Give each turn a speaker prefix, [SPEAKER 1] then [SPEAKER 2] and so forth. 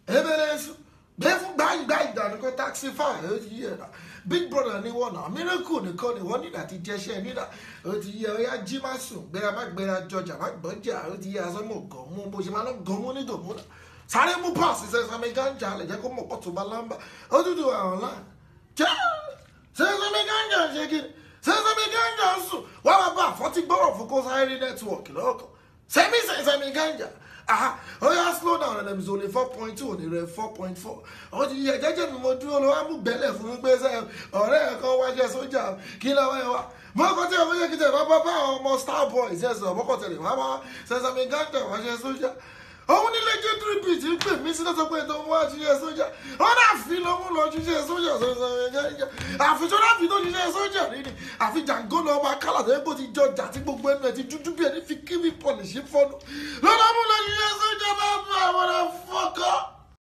[SPEAKER 1] Evidence. Therefore, buy that go taxi fire. Big brother ni one now. Miracle ni call ni one that he just share ni that. Ya Jimasu. Bera back bera Georgia back Georgia. Ya some go mo bo shimano go mo ni go mo. Sare mo pass. He says I'm ganja. Le jako mo koto balamba. How do you online? Says I'm ganja. Says I'm ganja. What about 40 borough for cause I network? Look. Say me says I'm ganja. Oh yeah, slow down and them is only 4.2 and they're 4.4. Oh yeah, judge me more do all I'm belly for me say or I can watch your soldier kill away. Moko tell me get papa or star boys yes moko tell him mama says I'm in Ganta watch your soldier. Only let you repeat you pay me not to pay don't watch your soldier. Oh I feel no more you say soldier so I feel not you don't say soldier I feel Django no my color they go to judge that book when they do be if you give me punish for no motherfucker.